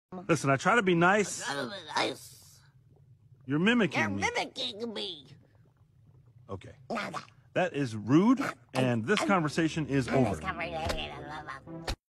Listen, I try to be nice. Nice. You're mimicking You're me. mimicking me. Okay. That is rude, and this conversation is over.